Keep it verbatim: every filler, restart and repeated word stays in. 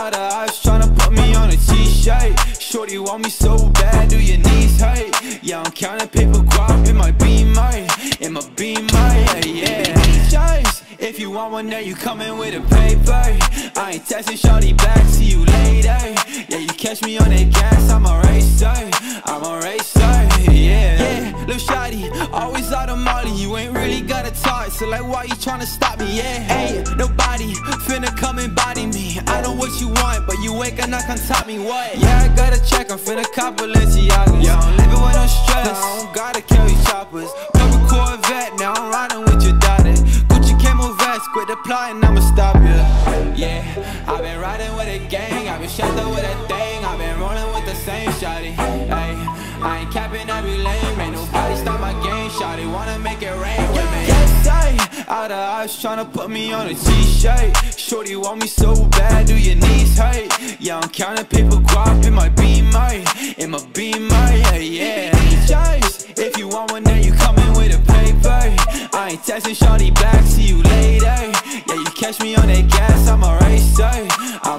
out of eyes tryna put me on a t-shirt. Shorty want me so bad, do your knees hurt? Yeah, I'm counting paper guap in my beamer, in my beamer, yeah, yeah. Choice. If you want one, then you coming with a paper. I ain't texting shorty back, see you later. Yeah, you catch me on that gas, I'm a racer, I'm a racer, yeah. Yeah, lil' shawty, always out of molly. You ain't really gotta talk, so like why you tryna stop me, yeah. Hey, nobody finna come and body me. I know what you want, but you ain't gonna knock on top me, what? Yeah, I gotta check, I'm finna cop Balenciagas. Yeah, I'm living with no stress, I don't gotta carry choppers. Purple Corvette, now I'm riding with your daughter. Gucci camo vest, quit the plotting, I'ma stop you. Yeah, I've been riding with a gang, I've been strapped up with a thing, I've been rolling with the same shawty. Ay, I ain't capping every lane, ain't nobody stop my game, shawty wanna make it rain with me. Yes, I, out of eyes tryna put me on a t-shirt. Shorty want me so bad, do your knees hurt? Yeah, I'm counting paper guap in my beamer, in my beamer, yeah, yeah. Choice. If you want one, then you coming with a paper. I ain't texting shorty back, see you later. Yeah, you catch me on that gas, I'm a racer, I'm